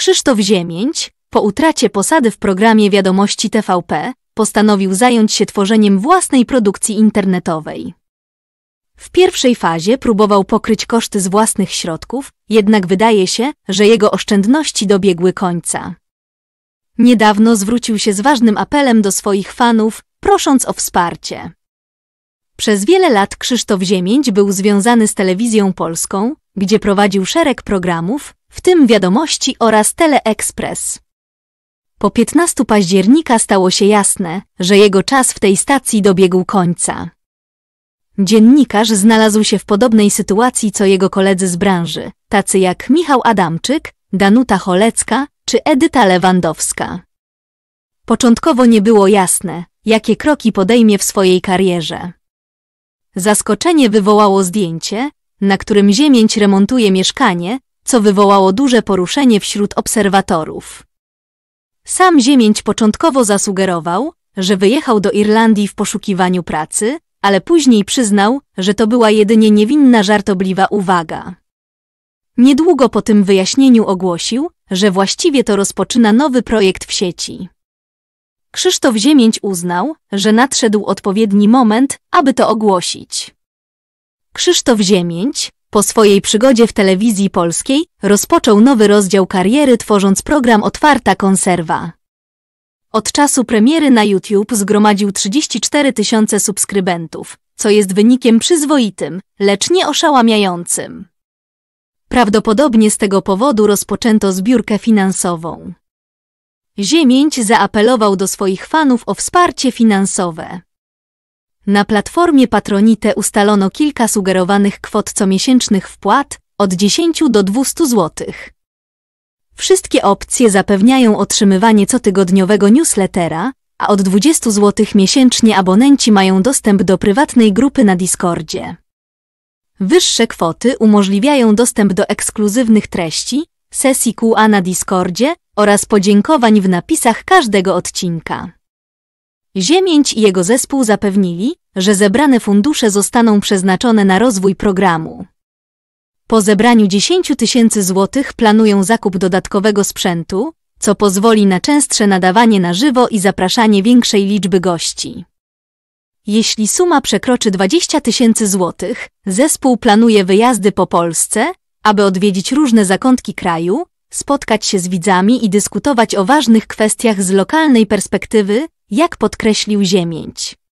Krzysztof Ziemięć, po utracie posady w programie Wiadomości TVP, postanowił zająć się tworzeniem własnej produkcji internetowej. W pierwszej fazie próbował pokryć koszty z własnych środków, jednak wydaje się, że jego oszczędności dobiegły końca. Niedawno zwrócił się z ważnym apelem do swoich fanów, prosząc o wsparcie. Przez wiele lat Krzysztof Ziemięć był związany z Telewizją Polską, gdzie prowadził szereg programów, w tym Wiadomości oraz Teleekspres. Po 15 października stało się jasne, że jego czas w tej stacji dobiegł końca. Dziennikarz znalazł się w podobnej sytuacji co jego koledzy z branży, tacy jak Michał Adamczyk, Danuta Cholecka czy Edyta Lewandowska. Początkowo nie było jasne, jakie kroki podejmie w swojej karierze. Zaskoczenie wywołało zdjęcie, na którym Ziemięć remontuje mieszkanie, co wywołało duże poruszenie wśród obserwatorów. Sam Ziemięć początkowo zasugerował, że wyjechał do Irlandii w poszukiwaniu pracy, ale później przyznał, że to była jedynie niewinna żartobliwa uwaga. Niedługo po tym wyjaśnieniu ogłosił, że właściwie to rozpoczyna nowy projekt w sieci. Krzysztof Ziemięć uznał, że nadszedł odpowiedni moment, aby to ogłosić. Krzysztof Ziemięć, po swojej przygodzie w Telewizji Polskiej, rozpoczął nowy rozdział kariery, tworząc program Otwarta Konserwa. Od czasu premiery na YouTube zgromadził 34 000 subskrybentów, co jest wynikiem przyzwoitym, lecz nie oszałamiającym. Prawdopodobnie z tego powodu rozpoczęto zbiórkę finansową. Ziemięć zaapelował do swoich fanów o wsparcie finansowe. Na platformie Patronite ustalono kilka sugerowanych kwot comiesięcznych wpłat, od 10 do 200 zł. Wszystkie opcje zapewniają otrzymywanie cotygodniowego newslettera, a od 20 zł miesięcznie abonenci mają dostęp do prywatnej grupy na Discordzie. Wyższe kwoty umożliwiają dostęp do ekskluzywnych treści, sesji Q&A na Discordzie oraz podziękowań w napisach każdego odcinka. Ziemięć i jego zespół zapewnili, że zebrane fundusze zostaną przeznaczone na rozwój programu. Po zebraniu 10 000 złotych planują zakup dodatkowego sprzętu, co pozwoli na częstsze nadawanie na żywo i zapraszanie większej liczby gości. Jeśli suma przekroczy 20 000 złotych, zespół planuje wyjazdy po Polsce, aby odwiedzić różne zakątki kraju, spotkać się z widzami i dyskutować o ważnych kwestiach z lokalnej perspektywy, jak podkreślił Ziemięć.